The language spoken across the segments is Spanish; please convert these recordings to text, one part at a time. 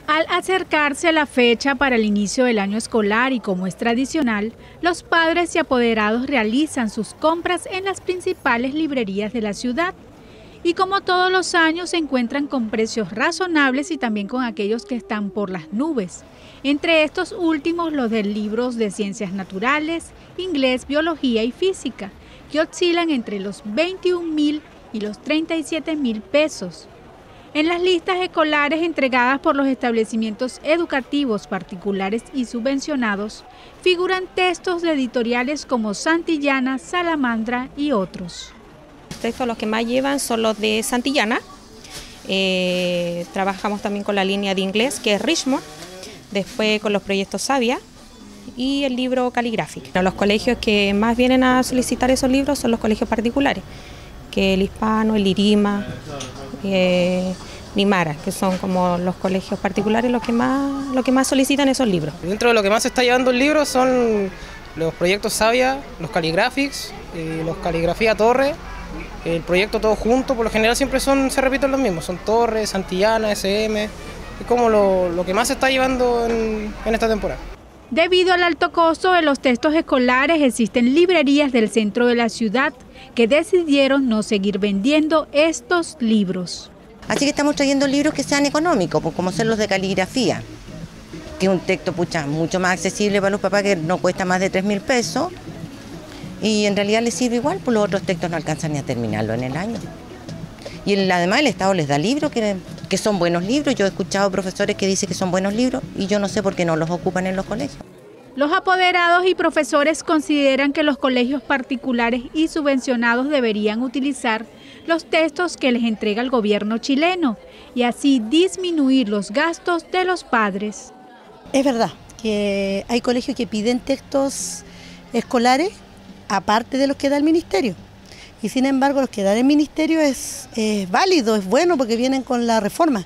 Al acercarse la fecha para el inicio del año escolar y como es tradicional, los padres y apoderados realizan sus compras en las principales librerías de la ciudad. Y como todos los años se encuentran con precios razonables y también con aquellos que están por las nubes. Entre estos últimos los de libros de ciencias naturales, inglés, biología y física, que oscilan entre los 21.000 y los 37.000 pesos. En las listas escolares entregadas por los establecimientos educativos particulares y subvencionados, figuran textos de editoriales como Santillana, Salamandra y otros. Los textos los que más llevan son los de Santillana. Trabajamos también con la línea de inglés, que es Richmond, después con los proyectos Savia y el libro Calligraphic. Los colegios que más vienen a solicitar esos libros son los colegios particulares, que el Hispano, el Irima, Nimara, que son como los colegios particulares los que más solicitan esos libros. Dentro de lo que más se está llevando el libro son los proyectos Savia, los Calligraphics, los Caligrafía Torre, el proyecto Todo Junto. Por lo general siempre se repiten los mismos, son Torre, Santillana, SM, es como lo que más se está llevando en esta temporada. Debido al alto costo de los textos escolares, existen librerías del centro de la ciudad que decidieron no seguir vendiendo estos libros. Así que estamos trayendo libros que sean económicos, como son los de caligrafía, que es un texto mucho más accesible para los papás, que no cuesta más de 3.000 pesos, y en realidad les sirve igual, pues los otros textos no alcanzan ni a terminarlo en el año. Y además el Estado les da libros que son buenos libros. Yo he escuchado profesores que dicen que son buenos libros y yo no sé por qué no los ocupan en los colegios. Los apoderados y profesores consideran que los colegios particulares y subvencionados deberían utilizar los textos que les entrega el gobierno chileno y así disminuir los gastos de los padres. Es verdad que hay colegios que piden textos escolares aparte de los que da el ministerio. Y sin embargo los que da el ministerio es válido, es bueno porque vienen con la reforma.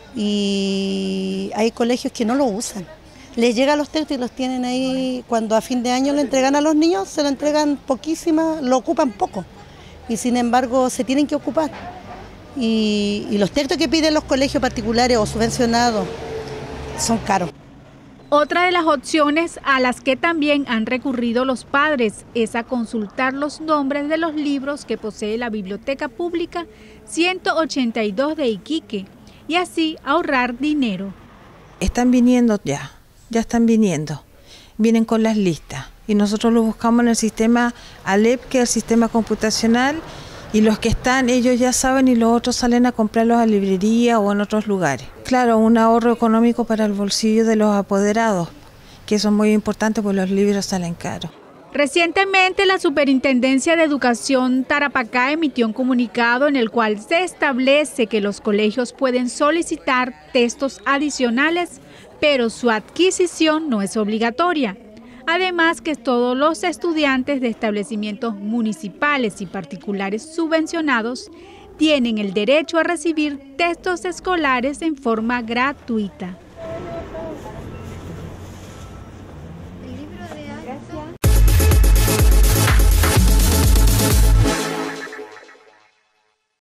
Y hay colegios que no lo usan. Les llegan los textos y los tienen ahí, cuando a fin de año le entregan a los niños, se lo entregan poquísima, lo ocupan poco. Y sin embargo se tienen que ocupar. Y los textos que piden los colegios particulares o subvencionados son caros. Otra de las opciones a las que también han recurrido los padres es a consultar los nombres de los libros que posee la Biblioteca Pública 182 de Iquique y así ahorrar dinero. Están viniendo ya están viniendo, vienen con las listas y nosotros los buscamos en el sistema ALEP, que es el sistema computacional, y los que están, ellos ya saben y los otros salen a comprarlos a librería o en otros lugares. Claro, un ahorro económico para el bolsillo de los apoderados, que eso es muy importante porque los libros salen caros. Recientemente la Superintendencia de Educación Tarapacá emitió un comunicado en el cual se establece que los colegios pueden solicitar textos adicionales, pero su adquisición no es obligatoria. Además que todos los estudiantes de establecimientos municipales y particulares subvencionados tienen el derecho a recibir textos escolares en forma gratuita.